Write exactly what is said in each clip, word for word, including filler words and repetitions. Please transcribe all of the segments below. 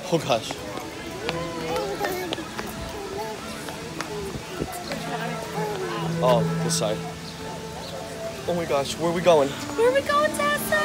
Oh gosh. Oh, this side. Oh my gosh, where are we going? Where are we going, Tessa?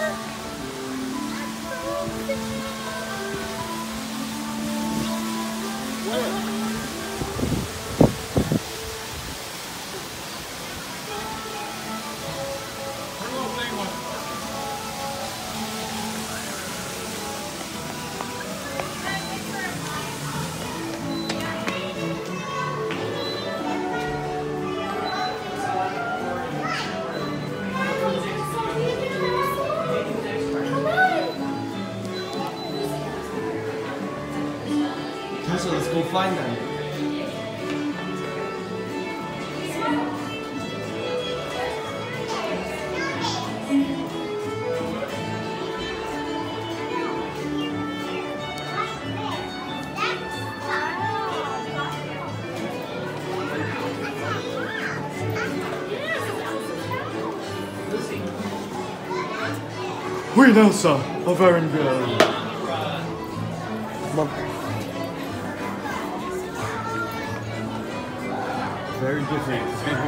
So let's go find them. Wait, Elsa, a very good. Come on. Very different.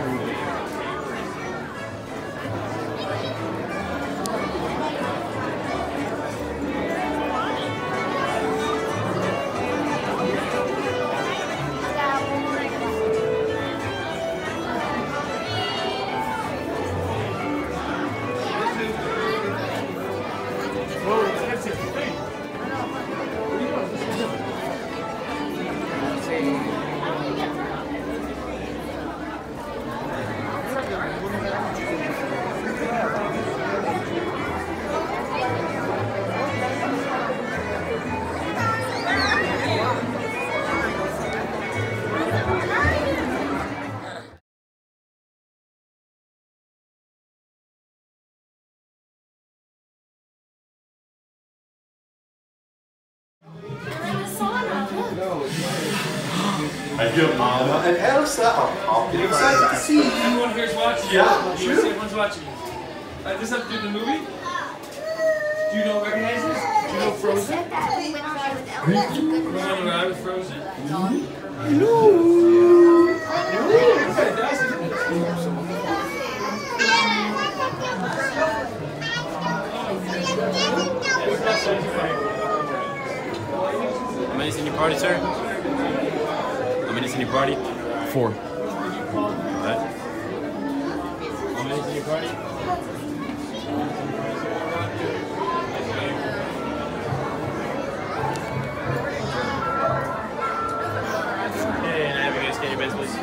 I hear Anna and Elsa are probably excited to see you. Everyone here's watching. Yeah, you. sure. Everyone's watching. you. Uh, this has to do with the movie? Do you know recognize this? Do you know Frozen? We're on the ride with Frozen? Hello. How many's in your party, sir? How many's in your party? Four. What? How many's in your party? Hey, and I have you guys get your beds, please.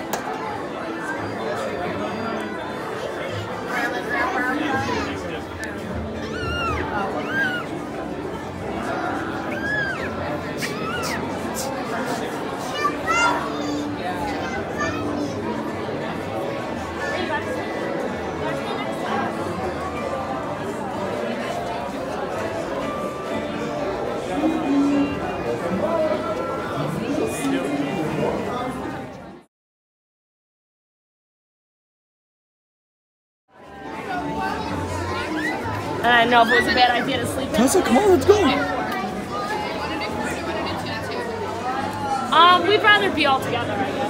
I don't know if it was a bad idea to sleep in. Tessa, come on, let's go. Um, we'd rather be all together, I guess.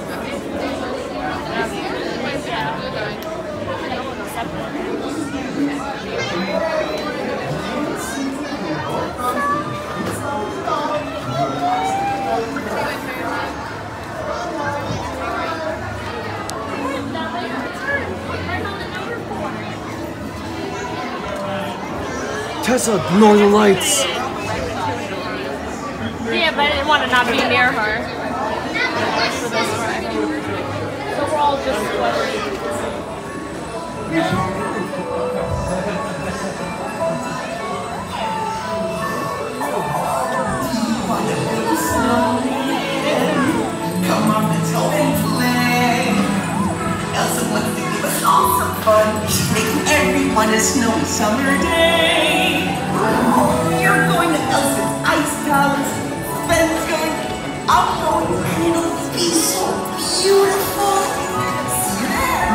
Tessa, the Northern Lights. Yeah, but I didn't want to not be near her. For this one. So we're all just Come on, let's go and play. Elsa wants to give us all some fun. She's making everyone a snowy summer day. You're going to Elsa's ice palace. Ben's going. I'm going. And it'll be so beautiful. See you there.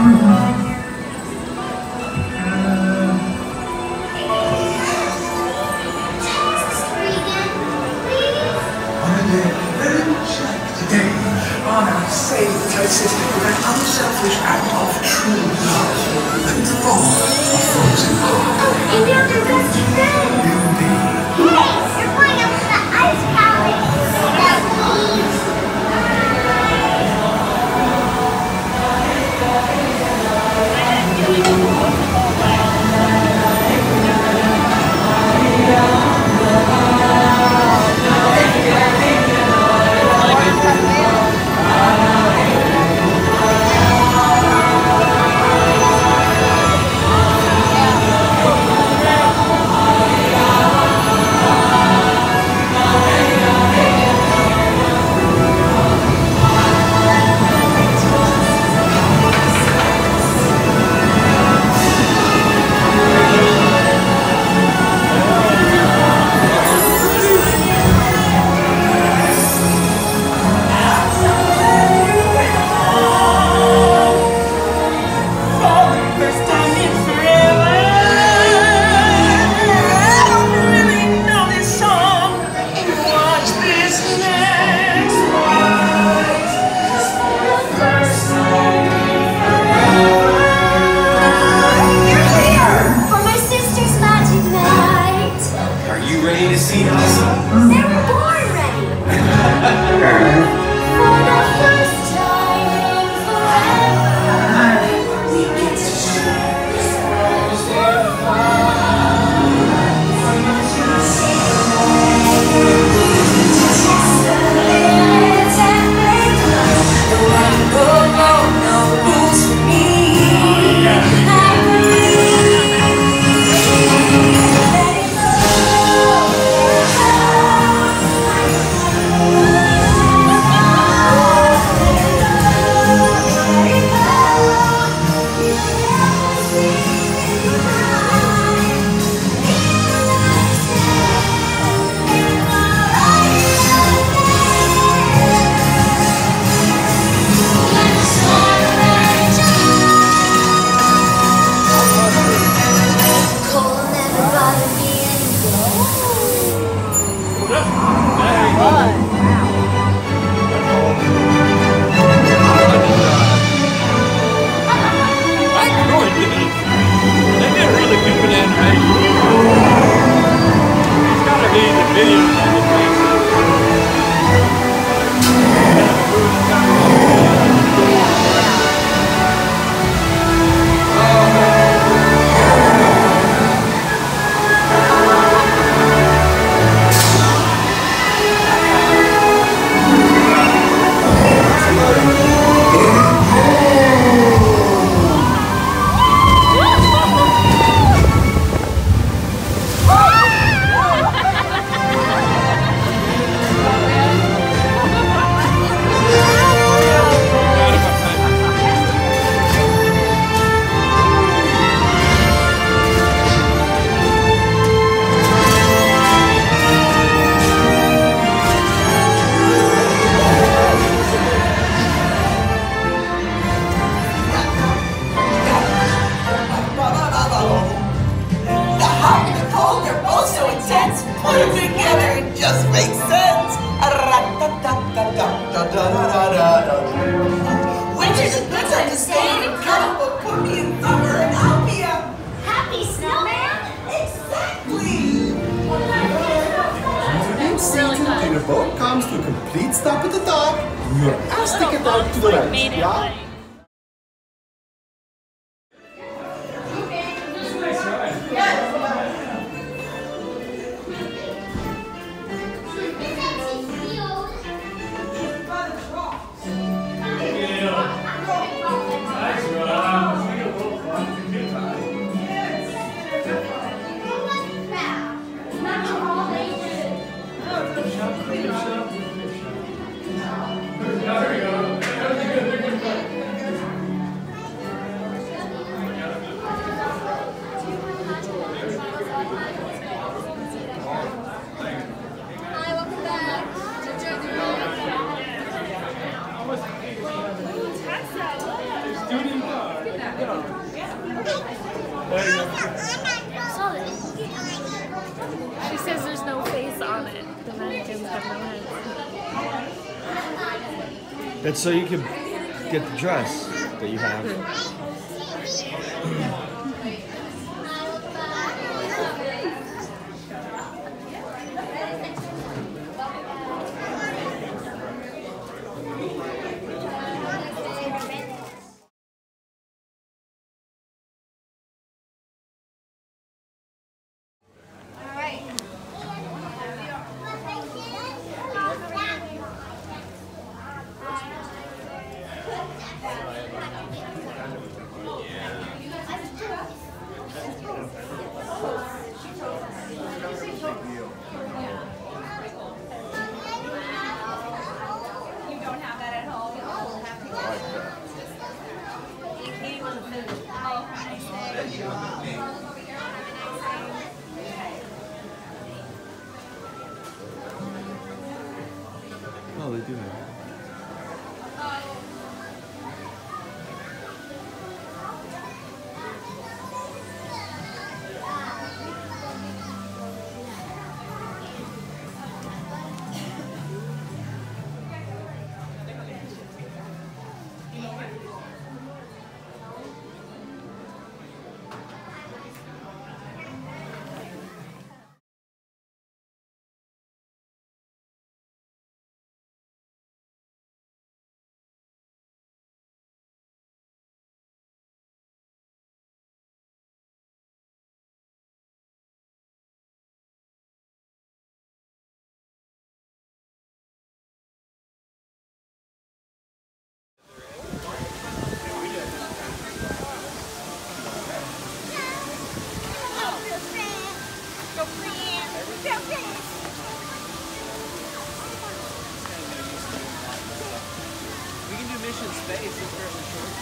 selfish act of true love. The thaw of frozen heart. Oh, and you're your best friend. Indeed. Hey, you're going up to the ice palace. Now, please. Winter's a good time to stay and cut up a cookie in summer and I'll be a Happy snowman? exactly. Each season, when your boat comes to a complete stop at the dock, your ass ticket out to the rest. Made it Yeah? like she says there's no face on it. The mannequins have no heads. That's so you can get the dress. that you have. Oh, they do have it. We can do mission space. It's fairly short.